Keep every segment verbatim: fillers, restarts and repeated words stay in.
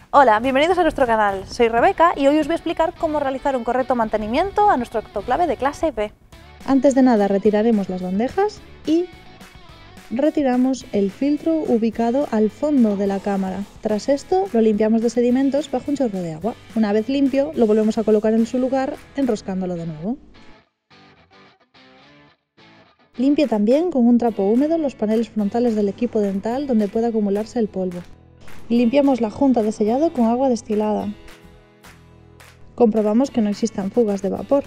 Hola, bienvenidos a nuestro canal. Soy Rebeca y hoy os voy a explicar cómo realizar un correcto mantenimiento a nuestro autoclave de clase B. Antes de nada retiraremos las bandejas y retiramos el filtro ubicado al fondo de la cámara. Tras esto lo limpiamos de sedimentos bajo un chorro de agua. Una vez limpio lo volvemos a colocar en su lugar enroscándolo de nuevo. Limpie también con un trapo húmedo los paneles frontales del equipo dental donde pueda acumularse el polvo. Limpiamos la junta de sellado con agua destilada. Comprobamos que no existan fugas de vapor.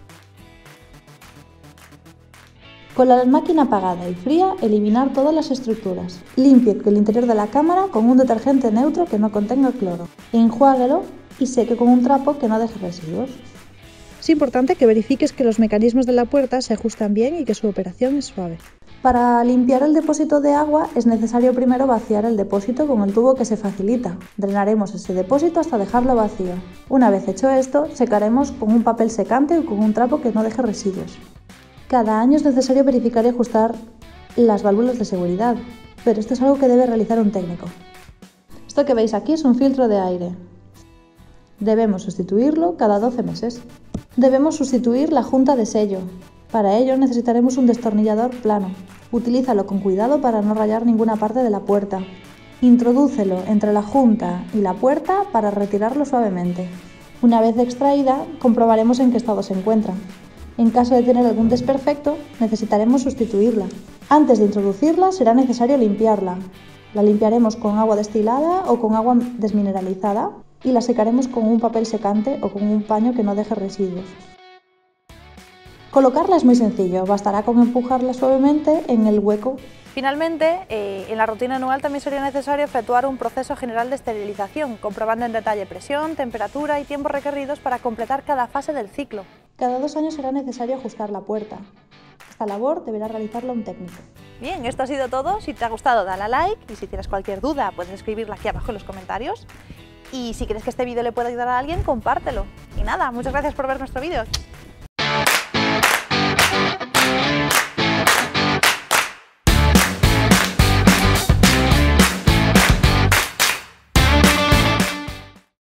Con la máquina apagada y fría, eliminar todas las estructuras. Limpie el interior de la cámara con un detergente neutro que no contenga cloro. Enjuáguelo y seque con un trapo que no deje residuos. Es importante que verifiques que los mecanismos de la puerta se ajustan bien y que su operación es suave. Para limpiar el depósito de agua es necesario primero vaciar el depósito con el tubo que se facilita. Drenaremos ese depósito hasta dejarlo vacío. Una vez hecho esto, secaremos con un papel secante o con un trapo que no deje residuos. Cada año es necesario verificar y ajustar las válvulas de seguridad, pero esto es algo que debe realizar un técnico. Esto que veis aquí es un filtro de aire. Debemos sustituirlo cada doce meses. Debemos sustituir la junta de sello. Para ello necesitaremos un destornillador plano. Utilízalo con cuidado para no rayar ninguna parte de la puerta. Introdúcelo entre la junta y la puerta para retirarlo suavemente. Una vez extraída, comprobaremos en qué estado se encuentra. En caso de tener algún desperfecto, necesitaremos sustituirla. Antes de introducirla será necesario limpiarla. La limpiaremos con agua destilada o con agua desmineralizada y la secaremos con un papel secante o con un paño que no deje residuos. Colocarla es muy sencillo, bastará con empujarla suavemente en el hueco. Finalmente, eh, en la rutina anual también sería necesario efectuar un proceso general de esterilización, comprobando en detalle presión, temperatura y tiempos requeridos para completar cada fase del ciclo. Cada dos años será necesario ajustar la puerta. Esta labor deberá realizarla un técnico. Bien, esto ha sido todo. Si te ha gustado, dale a like y si tienes cualquier duda puedes escribirla aquí abajo en los comentarios. Y si crees que este vídeo le puede ayudar a alguien, compártelo. Y nada, muchas gracias por ver nuestro vídeo.